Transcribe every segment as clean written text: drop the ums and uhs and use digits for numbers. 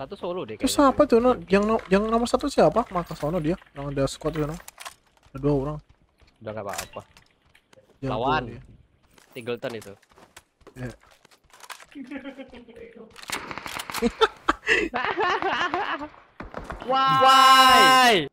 Satu solo deh Terus kayaknya. apa tuh? Yang nomor satu siapa? Maka sono dia. Yang ada squad tuh, ada 2 orang. Udah nggak apa-apa. Jago Lawan dia. Singleton itu. Ya. Why?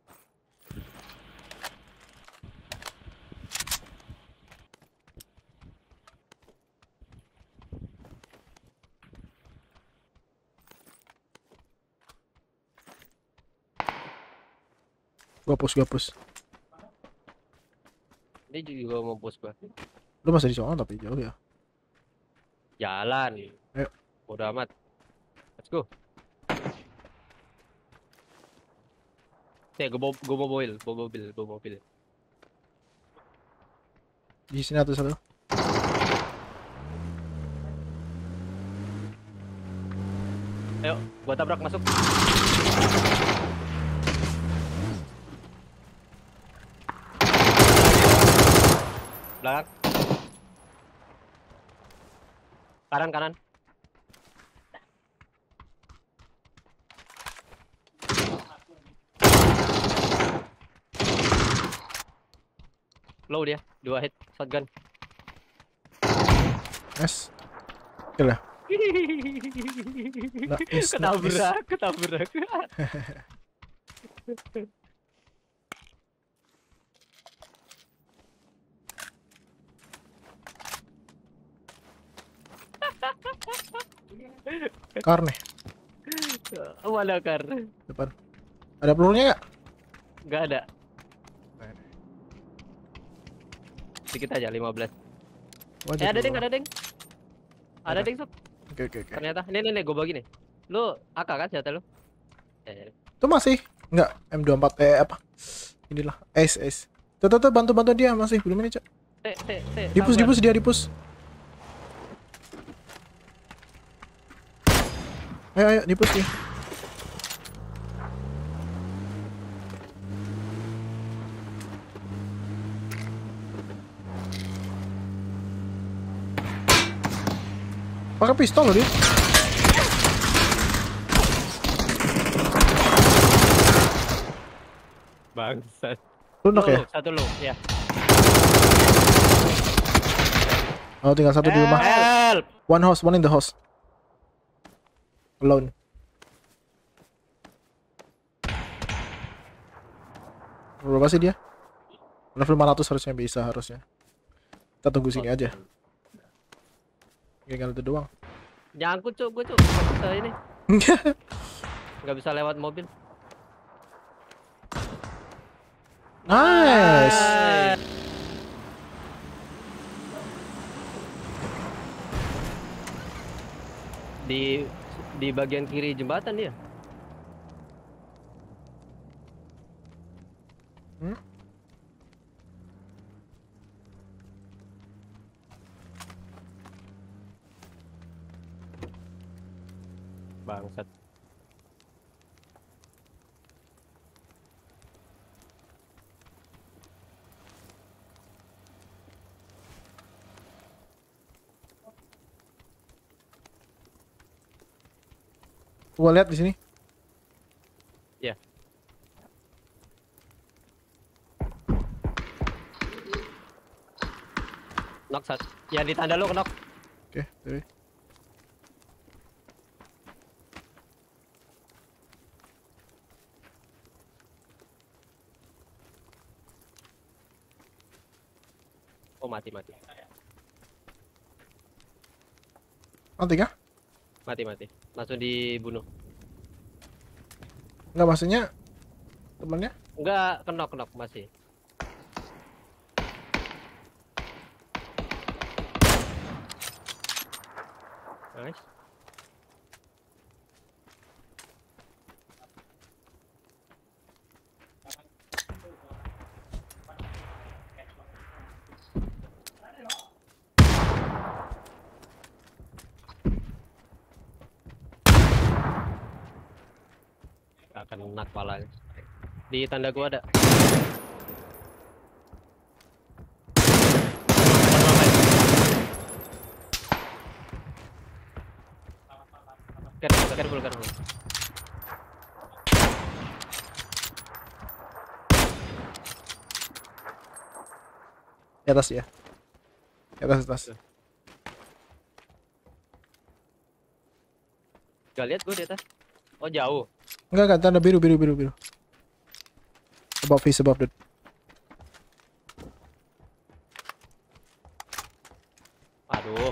Gua push. Ini juga mau push gua. Lu masih di sono tapi jauh ya. Jalan. Ayo. Bodo amat. Let's go. Gua mobil. Di sini ada satu. Ayo, gua tabrak masuk. Belakang. Kanan. Low dia, 2 hit shotgun. Nice. Kill ya. Nice. Ketabrak. Kar nih Mana kar? depan. Ada pelurunya nggak? Nggak ada. Sedikit aja 15. Wajib Ada dulu. deng. Ada deng sob. Oke. Ternyata. Nih gue bagi nih. Lu AK kan senjata lu? Itu masih nggak M24 apa? Inilah Ace. Tuh bantu dia masih belum ini, Cak. Dipus dia. Ayo dipus dia. Pakai pistol loh dia. Bangsat. Lu knock ya? Satu lu, ya. Oh, tinggal satu di rumah. Help. One in the house. Alone. Berapa sih dia? Level 500 harusnya. Kita tunggu sini aja. Tinggal itu doang. Nyangkut cuk, gue cuk. Nggak bisa ini. Nggak bisa lewat mobil. Nice. Di bagian kiri jembatan dia. Bangsat. Gua lihat di sini. Ya. Knock sat. Ya di tanda lu knock. Oke, dari. Oh, mati. Mati kah? Mati. Langsung dibunuh. Enggak, maksudnya temannya? Enggak, knock masih. Nice. Akan enak palanya. Di tanda gua ada. Careful. Di atas ya. Di atas, atas. Gak lihat gue di atas. Oh jauh. Enggak, tanda biru. Above face, above that. Aduh.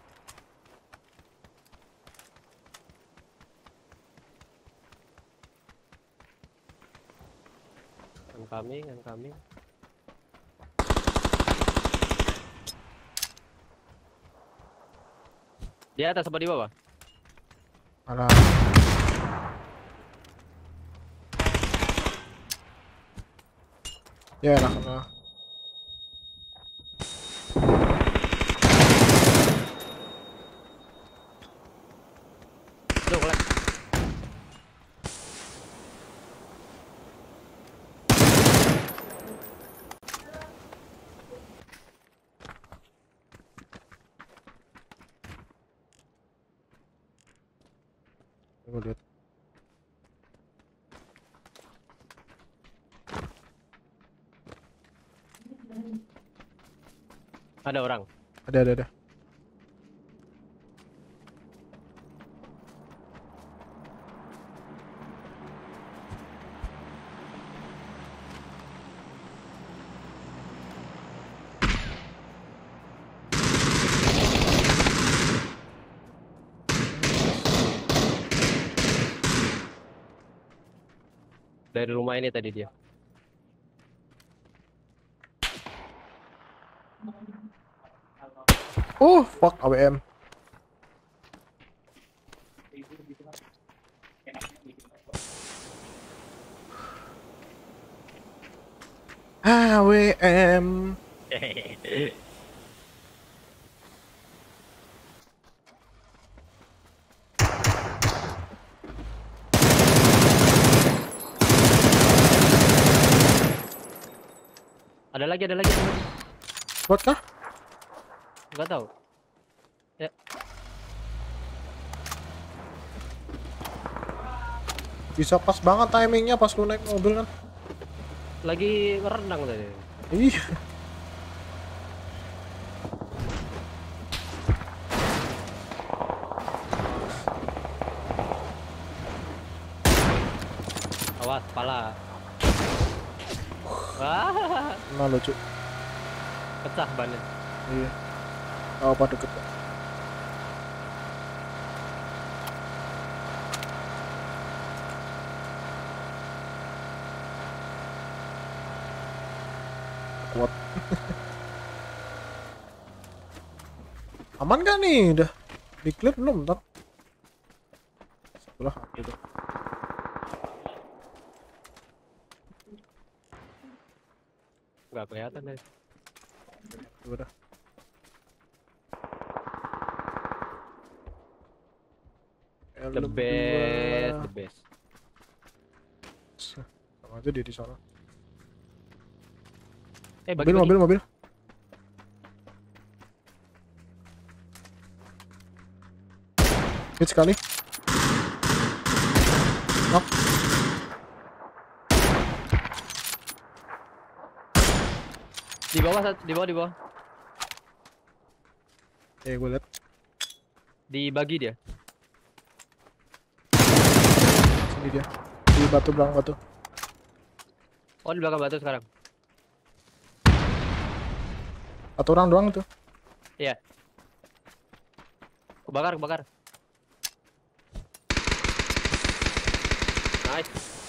Incoming. Di atas apa di bawah? Mana? Ya enak nah. Tuh, kelek. Gue lihat. Ada orang. Ada. Dari rumah ini tadi dia. Oh, fuck AWM. AWM. Ada lagi. Bot kah? Enggak tahu. Ya, Bisa pas banget timingnya pas lu naik mobil kan. lagi merenang tadi. Iya. Awas, kepala. Wah, Nah lucu. pecah bannya. Iya. Oh, apa deket. Kuat. Aman gak nih? Udah di clear belum? Ntar. Sebelah gitu. Nggak kelihatan deh. Udah. The best. Sama aja dia di sana. Bagi. Mobil. Hit sekali. Knock. Di bawah. Gue liat. Dibagi dia. Ini dia. Di belakang batu. Oh, di belakang batu sekarang. Satu orang doang itu. Iya. Kebakar. Nice.